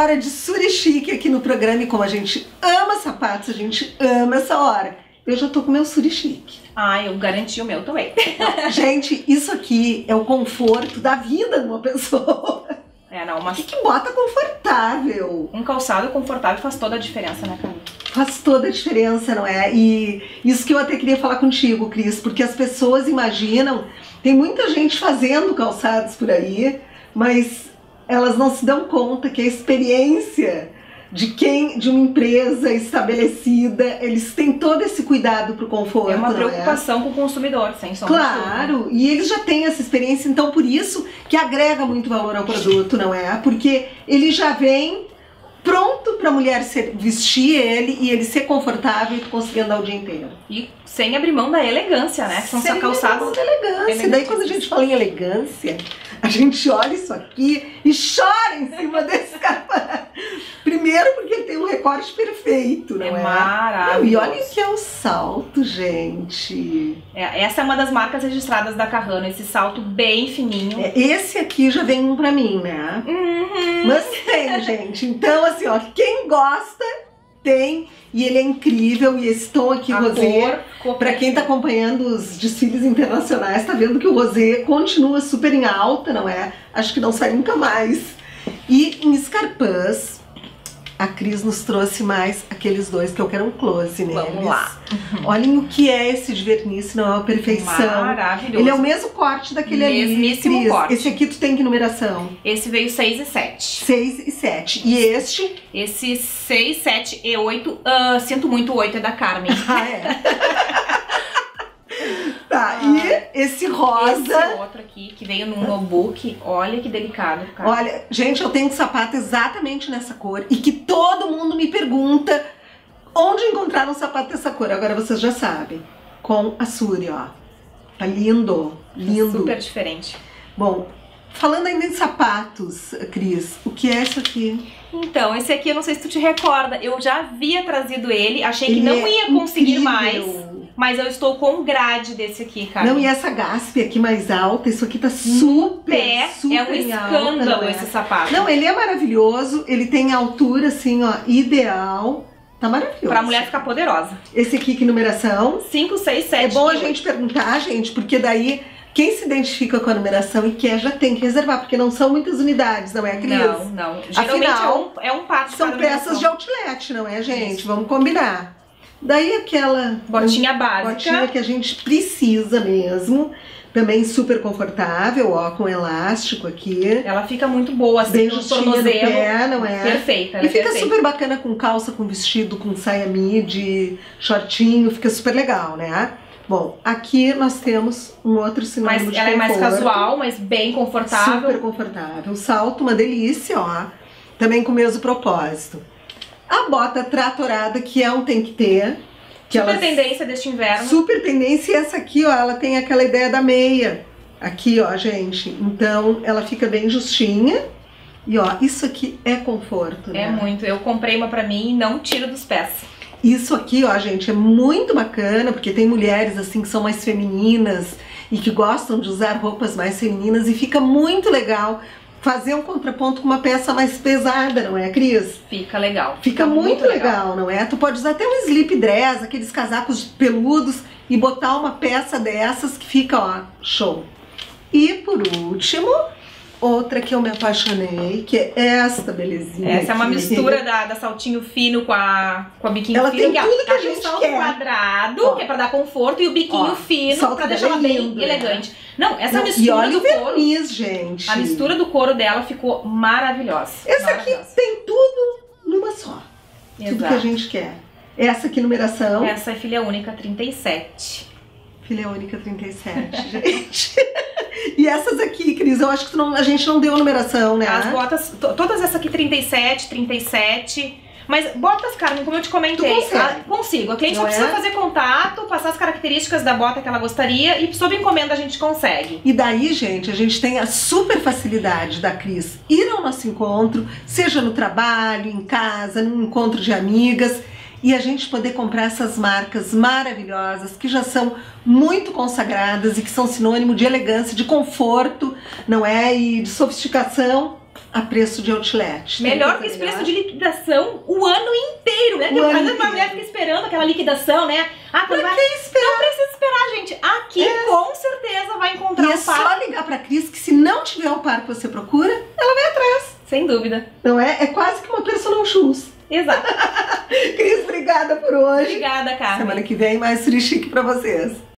hora de Suri Chique aqui no programa e como a gente ama sapatos, a gente ama essa hora. Eu já tô com meu Suri Chique. Ah, eu garanti o meu também. Gente, isso aqui é o conforto da vida de uma pessoa. Mas... O que bota confortável? Um calçado confortável faz toda a diferença, né, Camila? Faz toda a diferença, não é? E isso que eu até queria falar contigo, Cris, porque as pessoas imaginam, tem muita gente fazendo calçados por aí, mas elas não se dão conta que a experiência de uma empresa estabelecida, eles têm todo esse cuidado pro conforto. É uma preocupação com o consumidor, sem sombra de dúvida. Claro, e eles já têm essa experiência, então por isso que agrega muito valor ao produto, não é? Porque ele já vem pronto para a mulher vestir ele e ele ser confortável e conseguir andar o dia inteiro. E sem abrir mão da elegância, né? São sem calçados. Abrir mão da elegância. Daí quando a gente fala em elegância, a gente olha isso aqui e chora em cima desse cara. Primeiro porque ele tem um recorte perfeito, não é? Maravilhoso. E olha que é o salto, gente. Essa é uma das marcas registradas da Carrano, esse salto bem fininho. Esse aqui já vem um pra mim, né? Mas tem, gente. Então, assim, ó, quem gosta, tem. E ele é incrível. E esse tom aqui, rosé, pra quem tá acompanhando os desfiles internacionais, tá vendo que o rosé continua super em alta, não é? Acho que não sai nunca mais. E em escarpãs, a Cris nos trouxe mais aqueles dois que eu quero um close neles. Vamos lá. Olhem o que é esse de verniz, não é uma perfeição. Maravilhoso. Ele é o mesmo corte daquele ali. Mesmíssimo corte. Esse aqui tu tem que numeração? Esse veio 6 e 7. 6 e 7. E este? Esse 6, 7 e 8. Sinto muito, o 8 é da Carmen. Ah, é? Tá, e esse rosa. Esse outro aqui, que veio num notebook. Olha que delicado, cara. Olha, gente, eu tenho um sapato exatamente nessa cor. E que todo mundo me pergunta onde encontrar um sapato dessa cor. Agora vocês já sabem. Com a Suri, ó. Tá lindo, lindo. Super diferente. Bom, falando ainda em sapatos, Cris, o que é isso aqui? Então, esse aqui eu não sei se tu te recorda. Eu já havia trazido ele, achei que não ia conseguir mais. Mas eu estou com grade desse aqui, cara. Não, e essa gaspe aqui mais alta, isso aqui tá super, super é um escândalo alta, esse sapato. Não, ele é maravilhoso, ele tem altura assim, ó, ideal. Tá maravilhoso. Pra mulher ficar poderosa. Esse aqui, que numeração? 5, 6, 7 É bom a gente perguntar, gente, porque daí quem se identifica com a numeração e quer já tem que reservar, porque não são muitas unidades, não é, Cris? Não. Geralmente afinal, é um par de são peças de outlet, não é, gente? Isso. Vamos combinar. Daí aquela botinha básica. Botinha que a gente precisa mesmo. Também super confortável, ó, com elástico aqui. Ela fica muito boa, assim, bem justinha no pé, não é? Perfeita, e fica super bacana com calça, com vestido, com saia midi, shortinho, fica super legal, né? Bom, aqui nós temos um outro sinônimo de conforto. Ela é mais casual, mas bem confortável. Super confortável. O salto, uma delícia, ó. Também com o mesmo propósito. A bota tratorada, que é um tem que ter. Que super tendência deste inverno. Super tendência. E essa aqui, ó, ela tem aquela ideia da meia. Aqui, ó, gente. Então, ela fica bem justinha. E, ó, isso aqui é conforto, né? É muito. Eu comprei uma pra mim e não tiro dos pés. Isso aqui, ó, gente, é muito bacana, porque tem mulheres, assim, que são mais femininas e que gostam de usar roupas mais femininas e fica muito legal fazer um contraponto com uma peça mais pesada, não é, Cris? Fica legal. Fica muito legal, não é? Tu pode usar até um slip dress, aqueles casacos peludos e botar uma peça dessas que fica, ó, show. E por último, outra que eu me apaixonei, que é esta belezinha. Essa é uma mistura da saltinho fino com a biquinho ela fino. Ela tem tudo que a gente quer. Quadrado, ó, que é pra dar conforto, e o biquinho fino pra deixar ela bem elegante. Não, essa mistura e olha do o verniz, couro, gente. A mistura do couro dela ficou maravilhosa. Essa aqui tem tudo numa só. Exato. Tudo que a gente quer. Essa aqui, numeração. Essa é filha única 37. Filha única 37, gente. E essas aqui, Cris, eu acho que a gente não deu a numeração, né? As botas, todas essas aqui 37, 37. Mas botas, Carmen, como eu te comentei, consigo. A cliente só precisa fazer contato, passar as características da bota que ela gostaria e sob encomenda a gente consegue. E daí, gente, a gente tem a super facilidade da Cris ir ao nosso encontro, seja no trabalho, em casa, num encontro de amigas, e a gente poder comprar essas marcas maravilhosas que já são muito consagradas e que são sinônimo de elegância, de conforto, não é? E de sofisticação. a preço de outlet. Melhor que esse preço de liquidação o ano inteiro, né? Às vezes uma mulher fica esperando aquela liquidação, né? Pra que esperar? Não precisa esperar, gente. Aqui com certeza vai encontrar um par. E é só ligar pra Cris que se não tiver o par que você procura, ela vai atrás. Sem dúvida. Não é? É quase que uma personal shoes. Exato. Cris, obrigada por hoje. Obrigada, Carmen. Semana que vem mais Free Chic pra vocês.